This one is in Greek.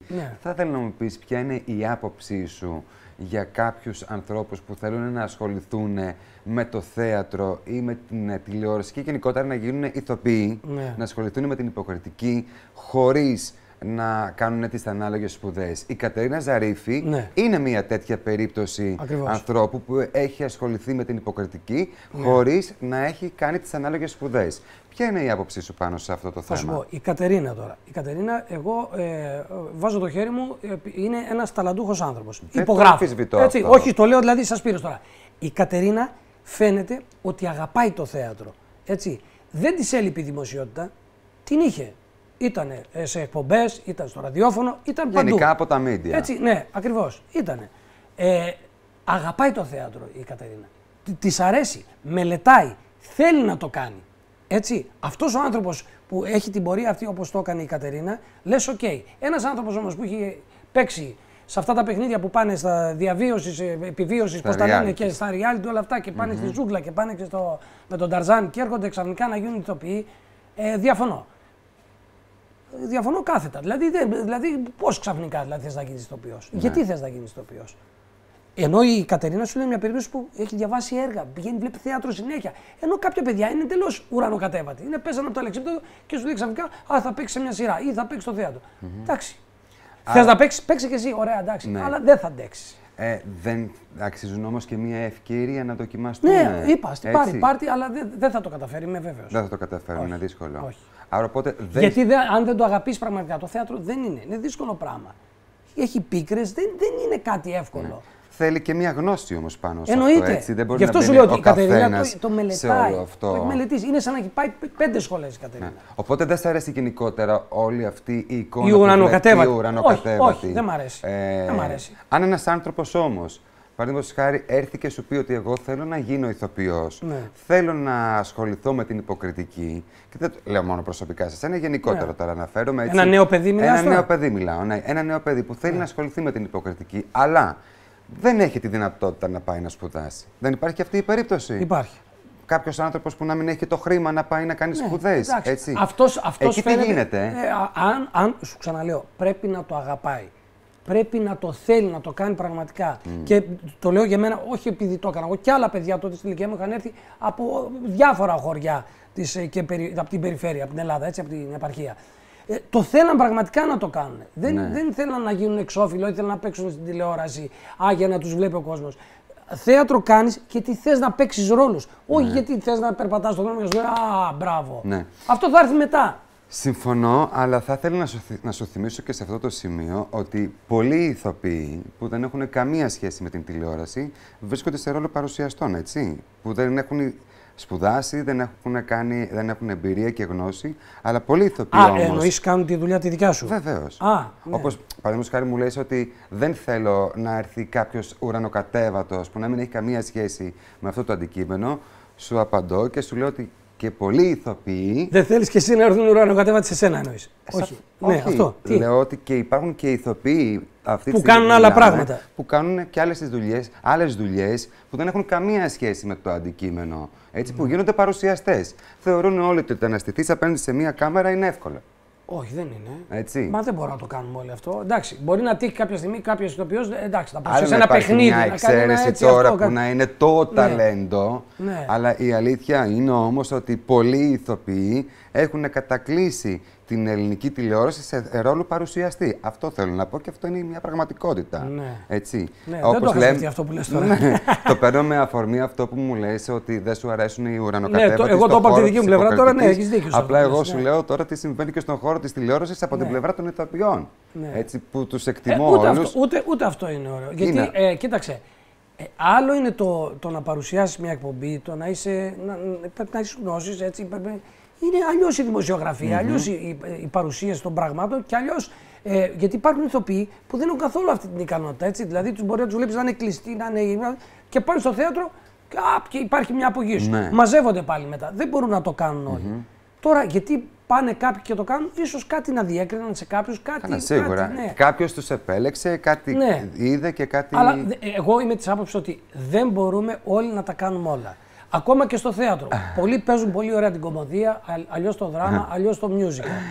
Ναι. Θα ήθελα να μου πεις ποια είναι η άποψή σου για κάποιους ανθρώπους που θέλουν να ασχοληθούν με το θέατρο ή με την τηλεόραση και γενικότερα να γίνουν ηθοποιοί, να ασχοληθούν με την υποκριτική χωρίς να κάνουν τις ανάλογες σπουδές. Η Κατερίνα Ζαρίφη είναι μια τέτοια περίπτωση ανθρώπου που έχει ασχοληθεί με την υποκριτική χωρίς να έχει κάνει τις ανάλογες σπουδές. Ποια είναι η άποψή σου πάνω σε αυτό το θέμα? Θα σου πω, η Κατερίνα τώρα. Η Κατερίνα, εγώ βάζω το χέρι μου, είναι ένας ταλαντούχος άνθρωπος. Υπογράφω. Έτσι, όχι, το λέω δηλαδή σας πήρες τώρα. Η Κατερίνα φαίνεται ότι αγαπάει το θέατρο. Έτσι. Δεν της έλειπε η δημοσιότητα, την είχε. Ήτανε σε εκπομπές, ήταν στο ραδιόφωνο, ήταν παντού. Γενικά από τα μίντια. Έτσι, ναι, ακριβώς. Ήτανε. Αγαπάει το θέατρο η Κατερίνα. Της αρέσει, μελετάει, θέλει να το κάνει. Έτσι, αυτός ο άνθρωπος που έχει την πορεία αυτή όπως το έκανε η Κατερίνα, λες οκ. Ένας άνθρωπος όμως που έχει παίξει σε αυτά τα παιχνίδια που πάνε στα διαβίωσης, επιβίωσης, πώς τα λένε και στα reality όλα αυτά και πάνε στη ζούγκλα και πάνε και με τον Ταρζάν και έρχονται ξαφνικά να γίνουν ηθοποιοί, διαφωνώ. Διαφωνώ κάθετα. Δηλαδή πώς ξαφνικά δηλαδή, θες να γίνεις ηθοποιός? Γιατί θες να γίνεις ηθοποιός? Ενώ η Κατερίνα σου λέει μια περίπτωση που έχει διαβάσει έργα, πηγαίνει, βλέπει θέατρο συνέχεια. Ενώ κάποια παιδιά είναι εντελώς ουρανοκατέβατοι. Είναι πέσανε από το αλεξίπτωτο και σου λέει ξαφνικά θα παίξει σε μια σειρά ή θα παίξει στο θέατρο. Εντάξει. Θες να παίξει, παίξει και εσύ, ωραία, εντάξει. Αλλά δεν θα αντέξεις. Δεν αξίζουν όμως και μια ευκαιρία να δοκιμαστούν. Ναι, είπα στην πάρτι, αλλά δεν θα το καταφέρει, είμαι βέβαιος. Δεν θα το καταφέρει, είναι δύσκολο. Όχι. Άρα, οπότε, γιατί αν δεν το αγαπείς πραγματικά το θέατρο, δεν είναι. Είναι δύσκολο πράγμα. Έχει πίκρες, δεν είναι κάτι εύκολο. Ναι. Θέλει και μια γνώση όμως πάνω σε αυτό. Έτσι. Δεν μπορεί γι' αυτό να σου λέω ότι η Κατερίνα το μελετάει. Το έχει μελετήσει. Είναι σαν να έχει πάει 5 σχολές η Κατερίνα. Ναι. Οπότε δεν σ' αρέσει γενικότερα όλη αυτή η εικόνα. Η ουρανοκατέβατη. Όχι, δεν μ' αρέσει. Δεν μ' αρέσει. Αν ένας άνθρωπος όμως, παραδείγματος χάρη, έρθει και σου πει ότι εγώ θέλω να γίνω ηθοποιός, θέλω να ασχοληθώ με την υποκριτική. Και δεν το λέω μόνο προσωπικά σας, είναι γενικότερο τώρα αναφέρομαι. Έτσι, ένα νέο παιδί μιλάω. Ένα νέο παιδί μιλάω. Ναι. Ένα νέο παιδί που θέλει να ασχοληθεί με την υποκριτική, αλλά δεν έχει τη δυνατότητα να πάει να σπουδάσει. Δεν υπάρχει αυτή η περίπτωση? Υπάρχει. Κάποιος άνθρωπος που να μην έχει το χρήμα να πάει να κάνει σπουδές. Αυτός εκεί φαίνεται, τι γίνεται? αν σου ξαναλέω, πρέπει να το αγαπάει. Πρέπει να το θέλει, να το κάνει πραγματικά. Και το λέω για μένα, όχι επειδή το έκανα. Εγώ και άλλα παιδιά τότε στην ηλικία μου είχαν έρθει από διάφορα χωριά από την περιφέρεια, από την Ελλάδα, έτσι, από την επαρχία. Το θέλαν πραγματικά να το κάνουν. Δεν θέλαν να γίνουν εξώφυλλο, ήθελαν να παίξουν στην τηλεόραση, για να τους βλέπει ο κόσμος. Θέατρο κάνεις γιατί θες να παίξεις ρόλους. Όχι γιατί θες να περπατάς στον δρόμο και να σου λέει μπράβο. Αυτό θα έρθει μετά. Συμφωνώ, αλλά θα ήθελα να σου θυμίσω και σε αυτό το σημείο ότι πολλοί ηθοποιοί που δεν έχουν καμία σχέση με την τηλεόραση βρίσκονται σε ρόλο παρουσιαστών, έτσι. Που δεν έχουν σπουδάσει, δεν έχουν εμπειρία και γνώση, αλλά πολλοί ηθοποιοί όμως. Εννοείς κάνουν τη δουλειά τη δικιά σου? Βεβαίως. Όπως παραδείγματος χάρη μου λες ότι δεν θέλω να έρθει κάποιος ουρανοκατέβατος που να μην έχει καμία σχέση με αυτό το αντικείμενο, σου απαντώ και σου λέω ότι και πολλοί ηθοποιοί. Δεν θέλεις και εσύ να έρθουν ουρανοκατέβατοι σε σένα, εννοείς? Όχι. Ναι, αυτό. Λέω ότι και υπάρχουν και ηθοποιοί αυτή που κάνουν άλλα πράγματα. Που κάνουν και άλλες δουλειές που δεν έχουν καμία σχέση με το αντικείμενο. Έτσι, που γίνονται παρουσιαστές. Θεωρούν όλοι ότι το να στηθείς απέναντι σε μία κάμερα είναι εύκολο. Όχι, δεν είναι. Έτσι. Μα δεν μπορούμε να το κάνουμε όλο αυτό. Εντάξει, μπορεί να τύχει κάποια στιγμή κάποιο ηθοποιό. Εντάξει, θα προσθέσει ένα παιχνίδι. Μια εξαίρεση τώρα αυτό, που να είναι το ταλέντο. Αλλά η αλήθεια είναι όμως ότι πολλοί ηθοποιοί έχουν κατακλείσει την ελληνική τηλεόραση σε ρόλο παρουσιαστή. Αυτό θέλω να πω και αυτό είναι μια πραγματικότητα. Έτσι. Όπως δεν το λέμε αυτό που λες τώρα. Το παίρνω με αφορμή αυτό που μου λες ότι δεν σου αρέσουν οι ουρανοκατέβατοι. Εγώ το είπα από τη δική μου πλευρά, τώρα έχεις δίκιο. Απλά εγώ σου λέω τώρα τι συμβαίνει και στον χώρο της τηλεόρασης από την πλευρά των ηθοποιών. Έτσι, που τους εκτιμώ όλους. Ούτε αυτό είναι ωραίο. Γιατί, κοίταξε, άλλο είναι το να παρουσιάσεις μια εκπομπή, το να είσαι γνώσεις, έτσι. Είναι αλλιώς η δημοσιογραφία, αλλιώς η παρουσίαση των πραγμάτων και αλλιώς. Γιατί υπάρχουν ηθοποιοί που δεν έχουν καθόλου αυτή την ικανότητα. Έτσι. Δηλαδή, μπορεί να τους βλέπεις να είναι κλειστοί, και πάνε στο θέατρο και υπάρχει μια απογείωση. Μαζεύονται πάλι μετά. Δεν μπορούν να το κάνουν όλοι. Τώρα, γιατί πάνε κάποιοι και το κάνουν, ίσως κάτι να διέκριναν σε κάποιους, κάτι. Σίγουρα. Κάποιος τους επέλεξε, κάτι είδε και κάτι. Αλλά εγώ είμαι της άποψης ότι δεν μπορούμε όλοι να τα κάνουμε όλα. Ακόμα και στο θέατρο. Πολλοί παίζουν πολύ ωραία την κομμωδία, αλλιώς το δράμα, αλλιώς το musical.